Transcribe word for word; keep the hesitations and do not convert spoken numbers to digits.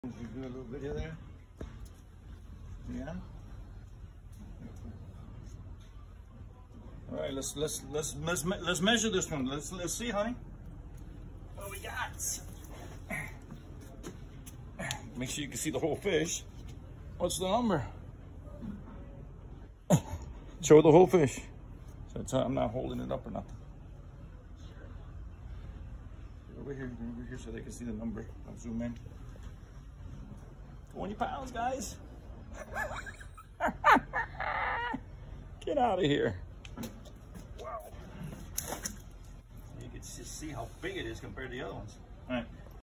Do a little video there. Yeah. All right, let's let's let's let's let's measure this one. Let's let's see, honey. What we got? Make sure you can see the whole fish. What's the number? Show the whole fish. So it's, I'm not holding it up or nothing. Over here, over here, so they can see the number. I'll zoom in. twenty pounds, guys. Get out of here. Wow. You can just see how big it is compared to the other ones. All right.